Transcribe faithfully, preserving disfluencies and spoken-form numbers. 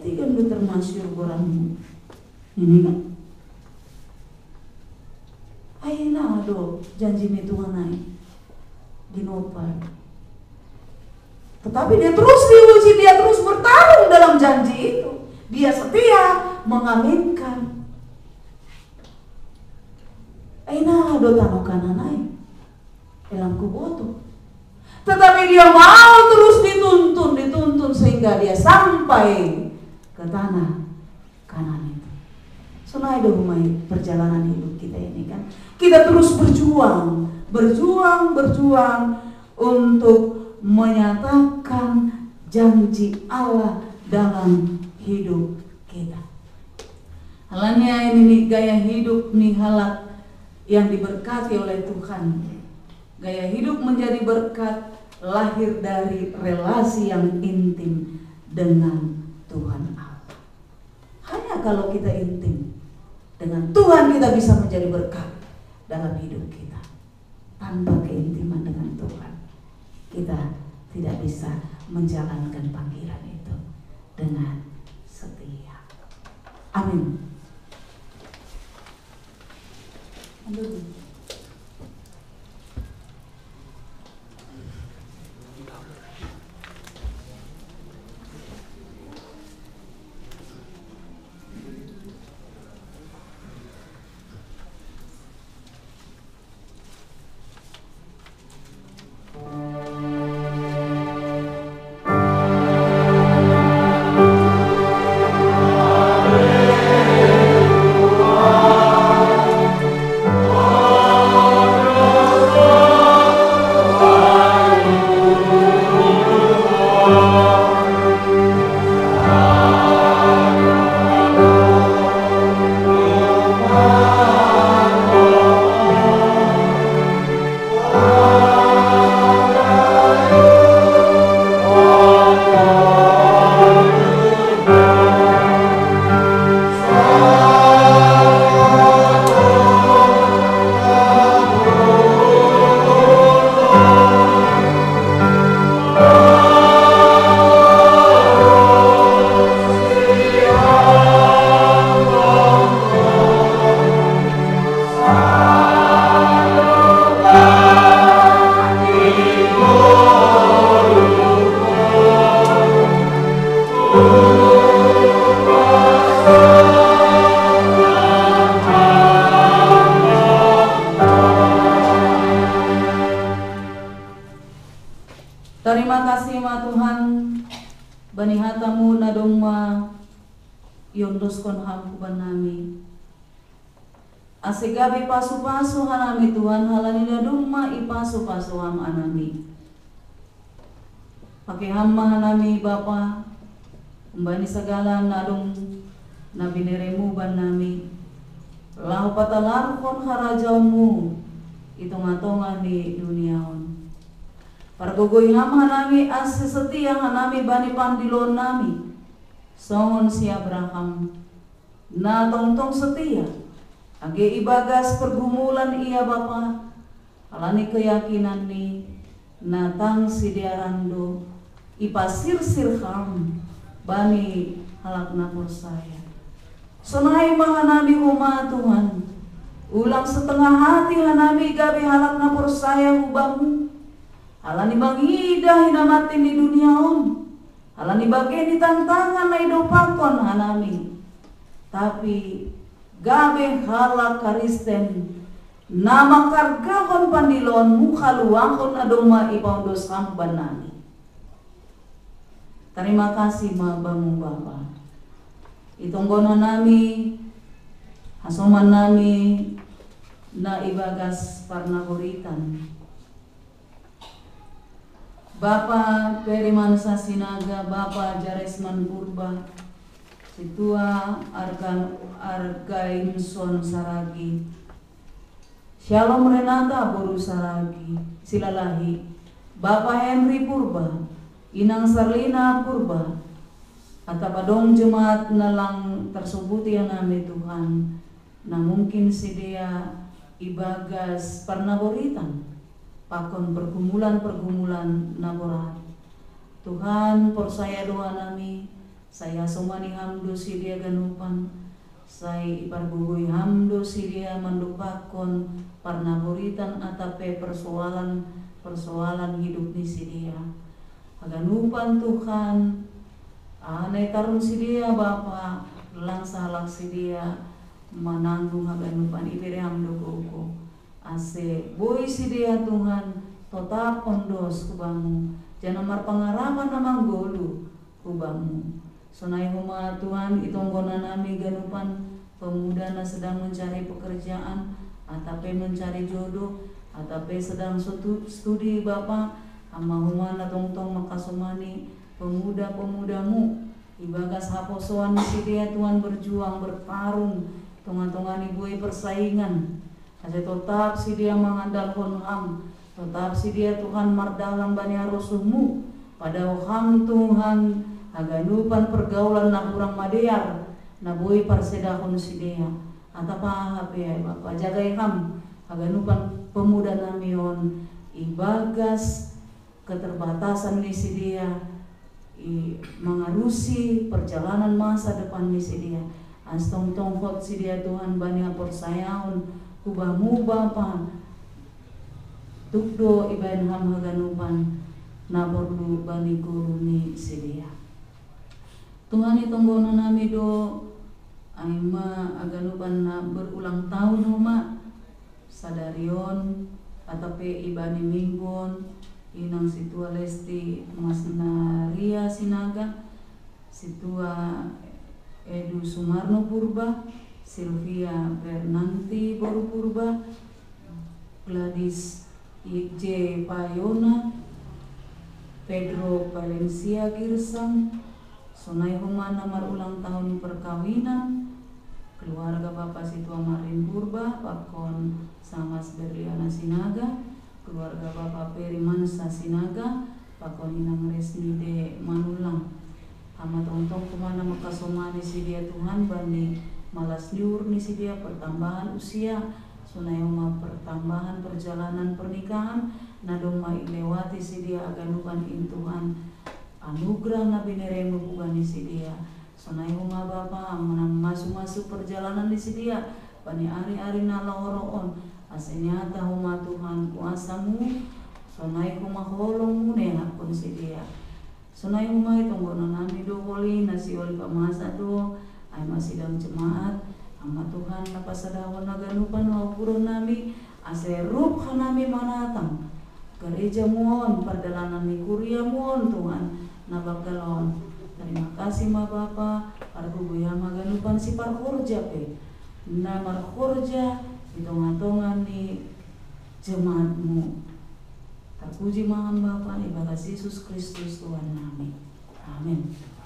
Iti kan termasuk orang ini kan. Aina do janji ni Tuhan naik ginopal. Tetapi dia terus diuji, dia terus bertarung dalam janji itu. Dia setia mengaminkan. Aina do tano kananai elang kuboto. Tetapi dia mau terus dituntun, dituntun sehingga dia sampai ke tanah Kanaan itu. Senai do humai perjalanan hidup kita ini kan. Kita terus berjuang, berjuang, berjuang untuk menyatakan janji Allah dalam hidup kita. Halanya ini nih, gaya hidup nih halak yang diberkati oleh Tuhan. Gaya hidup menjadi berkat lahir dari relasi yang intim dengan Tuhan Allah. Hanya kalau kita intim dengan Tuhan kita bisa menjadi berkat dalam hidup kita. Tanpa keintiman dengan Tuhan kita tidak bisa menjalankan panggilan itu dengan setia. Amin. Aduh. Terima kasih ma Tuhan, bani hatamu nadong ma yondos kon hampuban nami. Asegabi pasu-pasu hanami Tuhan, halani nadong ma ipasu-pasu ham anami. Pakai hamma hanami Bapa, bani segala nadong nabineremu ban nami. Lahu patalar kon harajamu, itu ngatongan di duniaon. Pargogoy nama hanami as setia hanami bani pandilon nami. Songon si Abraham na tongtong setia. Age ibagas pergumulan ia Bapa. Alani keyakinan ni natang si diarando ipasir-sir ham bani halak napur saya. Sonai mahanami huma Tuhan. Ulang setengah hati hanami gabi halak napur saya hubamu. Alani bangida hinamatin di dunia on. Alani bagian di tantangan na idopakon hanami. Tapi gabe halak karisten nama kargahon pandilon mukhaluangkon adoma ipaundos hamban nami. Terima kasih mabamu Bapa. Itonggono nami hasoman nami na ibagas parnagoritan. Bapa Perimansa Sinaga, Bapa Jaresman Purba, Situa Argan Argainson Saragi, Shalom Renata Boru Saragi, Silalahi, Bapa Henry Purba, Inang Sarlina Purba, Atapadong jemaat nalang tersubuti yang nami Tuhan, na mungkin si dia ibagas parnaboritan. Pakon pergumulan-pergumulan naborat. Tuhan, persaya doa nami, saya somani hamdo sidia ganupan, saya iparbugui hamdo sidia mandupakon parnaburitan atape persoalan persoalan hidup ni sidia. Aganupan Tuhan, anay tarun sidia Bapa, lang salak sidia mananggung aganupan ibere hamdo koko. Ase boy sidia Tuhan, tetap ondos kubamu, jangan marpangaraman namang golu kubamu. Sonai huma Tuhan itonggona nami ganupan pemuda na sedang mencari pekerjaan, atape mencari jodoh, atape sedang studi Bapa, ama huma na tongtong makasumani pemuda-pemudamu ibagas haposoan si dia Tuhan berjuang bertarung tongan-tongan ibu persaingan. Ase tetap si dia mengandalkan ham, tetap si dia Tuhan mardalam bani arosumu pada ham Tuhan aganupan pergaulan na kurang madear na boy parsedahon si dia atapa hape ay Bapa jagai ham aganupan pemuda namion ibagas keterbatasan ni si dia i mengarusi perjalanan masa depan ni si dia astong tongkot si dia Tuhan bani aporsayaon kubamu Bapa tukdo ibain ham haganupan na perlu bani guru ni si dia. Tuhan itonggono nami do aima aganupan na berulang tahun huma sadarion atape ibani minggon inang situa Lesti Masna Ria Sinaga, situa Edu Sumarno Purba, Sylvia Bernanti Boru Purba, Gladys J Payona, Pedro Valencia Girsang, Sonai Humana marulang tahun perkawinan, keluarga Bapak Situa Marin Purba, Pakon Samas Berliana Sinaga, keluarga Bapak Peri Mansa Sinaga, Pakon Inang Resmi de Manulang. Amat ontong kumana makasomani si dia Tuhan bani malas liur ni si dia pertambahan usia, Sonai Huma pertambahan perjalanan pernikahan, nadoma ilewati si dia aganupan in Tuhan. Anugerah na bineremo bukan di si dia. Sonai huma Bapa amanang masuk-masuk perjalanan di si dia. Bani ari-ari na laoroon. Asenyata huma Tuhan kuasamu. Sonai huma holongmu nenakon si dia. Sonai huma itong gono nami do holi nasi oli pamasa do. Ay masidang jemaat. Ama Tuhan napasadawan na ganupan wapuro nami. Aserup nami manatang. Gereja muon perdalanan ni kuria muon Tuhan nabagalon. Terima kasih ma Bapa pargubuya maganupan si parkurja pe na markurja hitung-hitungan ni jemaatmu. Terpuji maham Bapa ibadah Yesus Kristus Tuhan nami. Amin.